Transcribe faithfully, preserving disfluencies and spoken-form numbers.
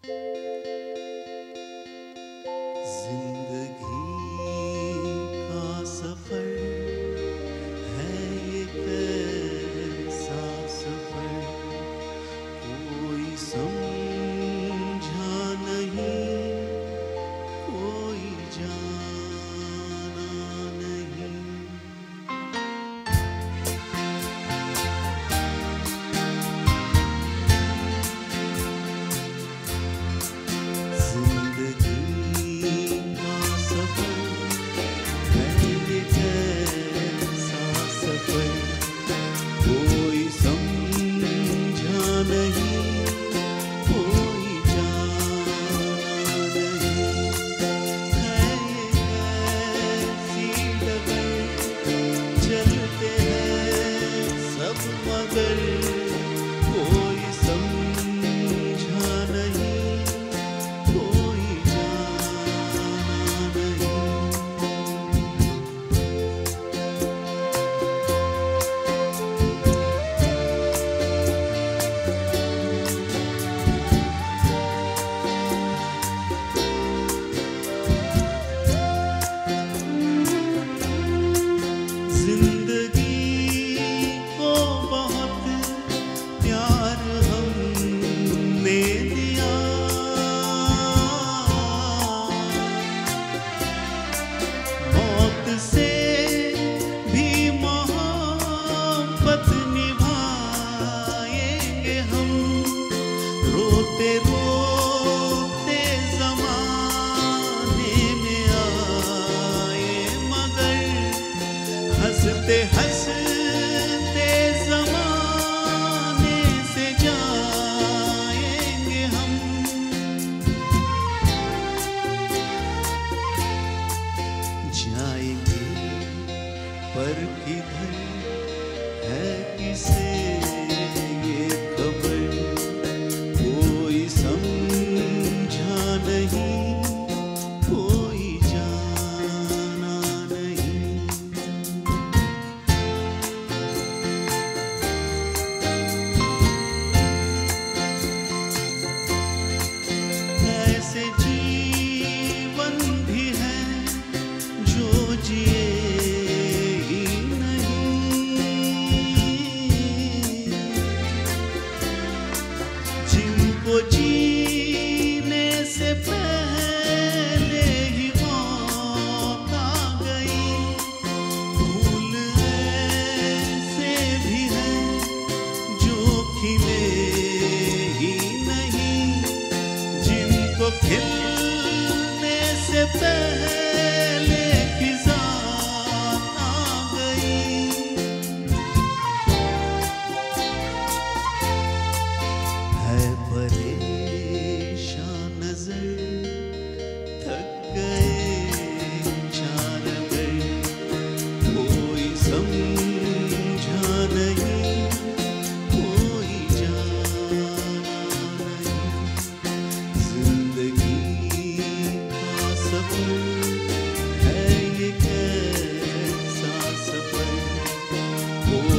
जिंदगी का सफर है ये कैसा सफर, कोई समझा नहीं, कोई जाना नहीं। जिंदगी का सफर है ये कैसा सफर, कोई समझा नहीं, कोई जाना नहीं। है ये कैसी डगर, चलते हैं सब मगर, कोई समझा नहीं, कोई जाना नहीं। जिंदगी को बहुत प्यार हमने दिया, मौत से भी मोहब्बत निभाएंगे हम, रोते रोते जमाने में आए मगर, हंसते हंसते जमाने से जाएंगे हम। जाएंगे पर किधर है किसे ये खबर, कोई समझा नहीं, कोई जाना नहीं। ऐसे जीवन भी है जो जिए ही नहीं, जिनको जीने से पहले ही मौत आ गई। फूल ऐसे भी हैं जो खिले ही नहीं, जिनको खिलने से पहले खिज़ा आ गई। है परेशान नजर, थक गए चारगर, कोई समझा नहीं, कोई जाना नहीं। जिंदगी का सफर है ये कैसा सफर, कोई